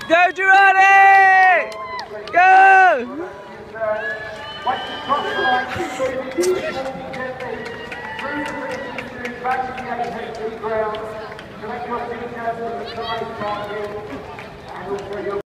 Go, Girardi! Go! Once you cross the line, keep moving gently through the finishing back to the AHP ground. Collect your details from the side, and also your